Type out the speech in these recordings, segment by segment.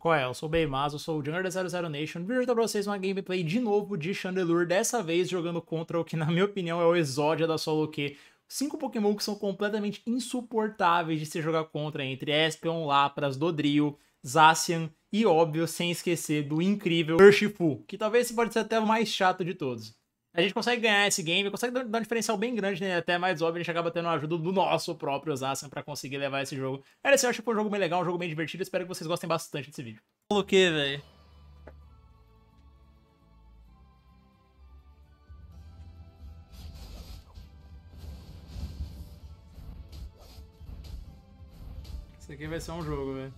Qual é? Eu sou o Beimazo, eu sou o Jungler da 00 Nation. Vim trazer pra vocês uma gameplay de novo de Chandelure, dessa vez jogando contra o que, na minha opinião, é o Exódia da Solo Q. 5 Pokémon que são completamente insuportáveis de se jogar contra, entre Espeon, Lapras, Dodrio, Zacian e, óbvio, sem esquecer do incrível Urshifu, que talvez pode ser até o mais chato de todos. A gente consegue ganhar esse game, consegue dar um diferencial bem grande, né? Até mais óbvio, a gente acaba tendo a ajuda do nosso próprio Zacian pra conseguir levar esse jogo. Esse eu acho que foi um jogo bem legal, um jogo bem divertido, espero que vocês gostem bastante desse vídeo. O que, velho? Isso aqui vai ser um jogo, velho.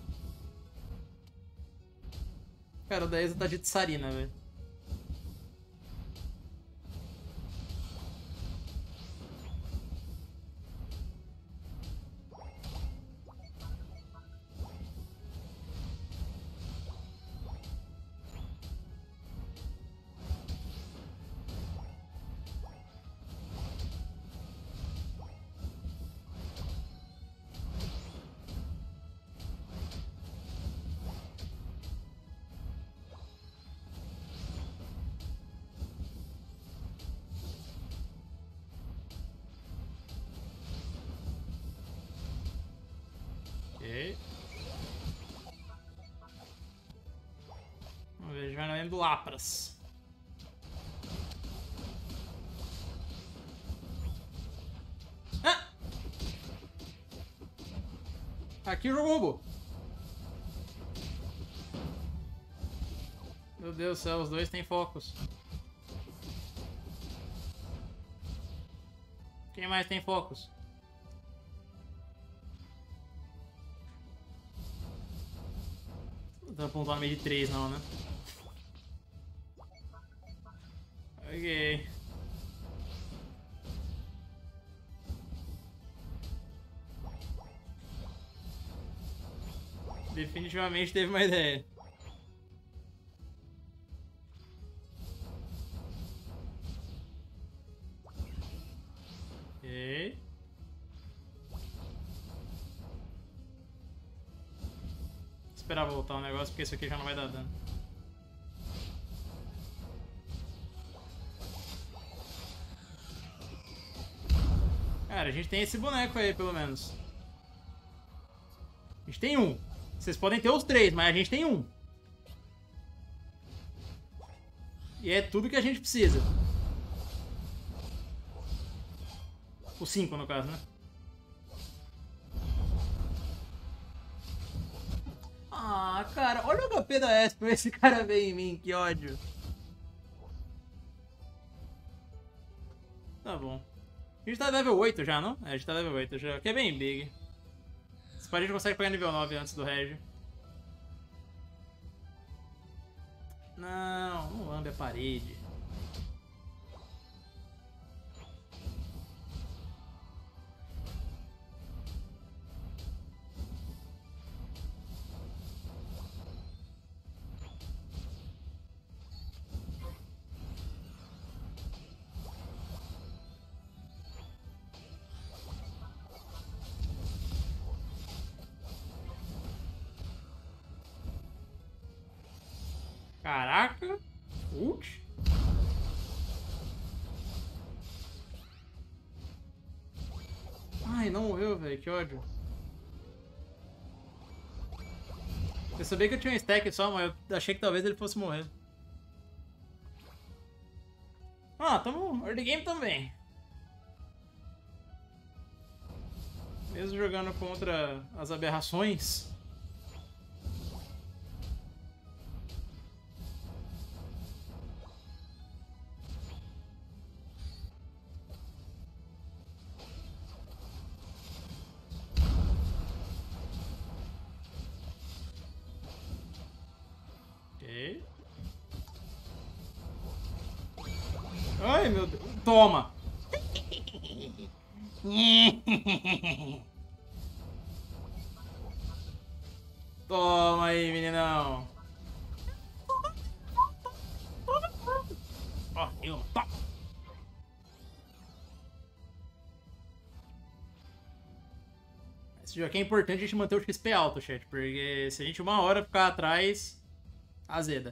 Cara, o da Eza tá de Tsarina, velho. Ok. Vamos ver, a gente vai na lenda do Lapras. Ah! Aqui o jogo roubou. Meu Deus do céu, os dois têm focos. Quem mais tem focos? Não dá pra pontuar meio de 3 não, né? Ok. Definitivamente teve uma ideia. Ok. Esperar voltar o negócio, porque isso aqui já não vai dar dano. Cara, a gente tem esse boneco aí, pelo menos. A gente tem um. Vocês podem ter os 3, mas a gente tem um. E é tudo que a gente precisa. O 5, no caso, né? Ah, cara, olha o HP da Esper. Esse cara veio em mim, que ódio. Tá bom. A gente tá level 8 já, não? É, a gente tá level 8 já, que é bem big. Esse a gente consegue pegar nível 9 antes do Reg. Não, não lambe a parede. Caraca. Ult. Ai, não morreu, velho. Que ódio. Eu sabia que eu tinha um stack só, mas eu achei que talvez ele fosse morrer. Ah, tamo early game também. Mesmo jogando contra as aberrações. Ok. Ai, meu Deus. Toma! Toma aí, meninão. Ó, eu. Toma. Esse Já que é importante a gente manter o XP alto, chat. Porque se a gente uma hora ficar atrás, azeda.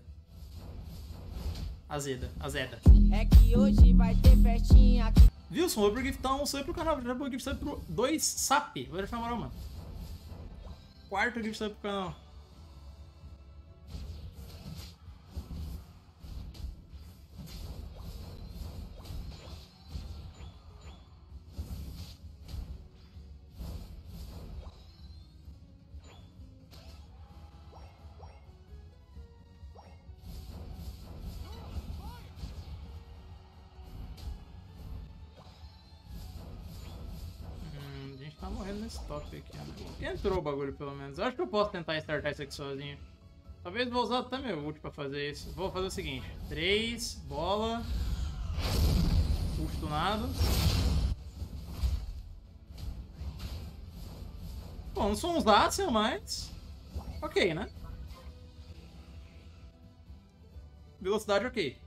Azeda. É que hoje vai ter festinha aqui. Wilson, vou giftar um sub pro canal. Vou giftar pro 2 SAP. Vou deixar na moral, mano. Quarto gift sub pro canal. Tá morrendo nesse top aqui, né? Entrou o bagulho, pelo menos. Eu acho que eu posso tentar startar isso aqui sozinho. Talvez vou usar até meu ult pra fazer isso. Vou fazer o seguinte. 3, bola. Ult tunado. Bom, não sou um Zacian, mas... ok, né? Velocidade ok.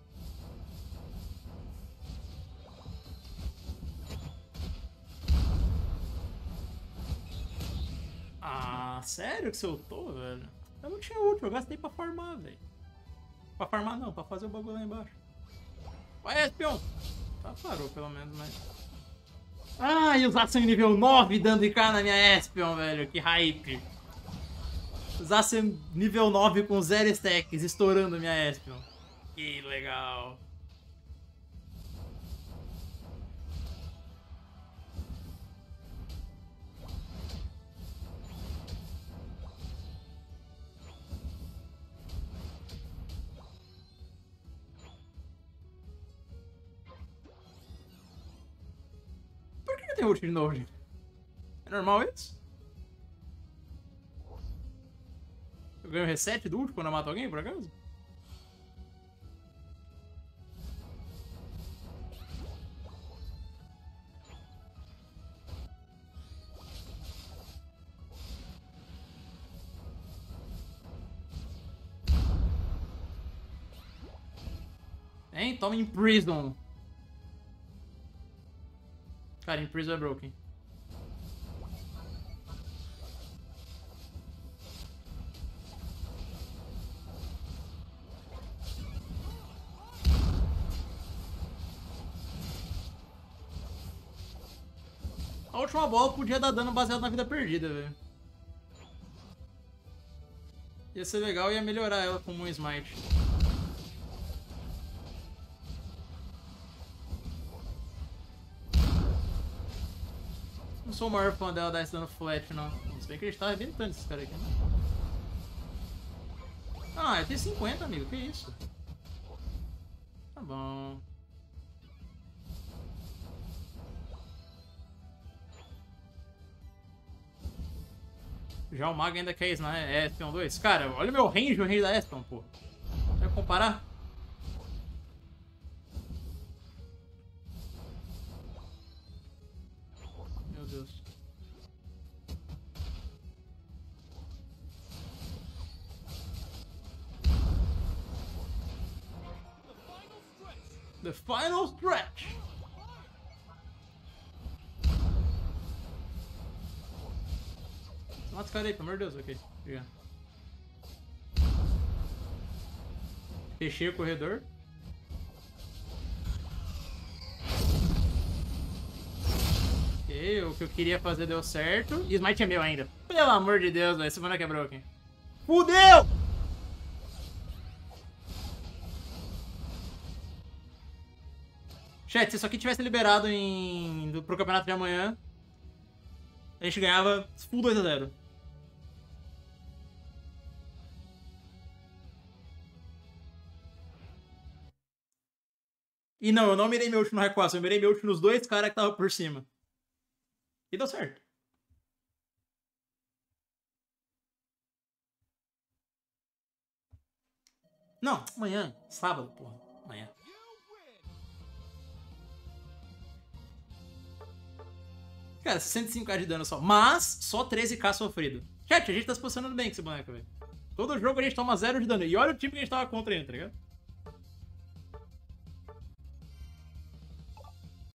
Ah, sério que você ultou, velho? Eu não tinha ult, eu gastei pra farmar, velho. Pra farmar não, pra fazer o bagulho lá embaixo. Vai, espião! Tá, parou pelo menos, mas... ah, e usar sangue nível 9 dando IK na minha Espion, velho. Que hype. Usar sangue nível 9 com 0 stacks, estourando minha Espion. Que legal. Por que tem ult de novo, gente? É normal isso? Eu ganho reset do ult quando eu mato alguém, por acaso? Hein? Toma Imprison. Cara, Imprison é broken. A última bola podia dar dano baseado na vida perdida, velho. Ia ser legal e ia melhorar ela com um smite. Não sou o maior fã dela dar esse dano flat, não. Se bem que a gente tá arrebentando esses caras aqui, né? Ah, eu tenho 50, amigo. Que isso? Tá bom. Já o mago ainda quer isso, né? Espion 2. Cara, olha o meu range, o range da Espion, pô. Quer comparar? Meu Deus. The final stretch. Mata esse cara aí, pelo amor de Deus. Ok, obrigado. Fechei o corredor. Ok, o que eu queria fazer deu certo. E o smite é meu ainda. Pelo amor de Deus, velho. Esse boneco é broken. Fudeu! Chat, se isso aqui tivesse liberado pro campeonato de amanhã, a gente ganhava full 2-0. E não, eu não mirei meu ult no recuação, eu mirei meu ult nos dois caras que estavam por cima. E deu certo. Não, amanhã. Sábado, porra. Amanhã. Cara, 65k de dano só. Mas, só 13k sofrido. Chat, a gente tá se posicionando bem com esse boneco, velho. Todo jogo a gente toma 0 de dano. E olha o time que a gente tava contra ainda, tá ligado?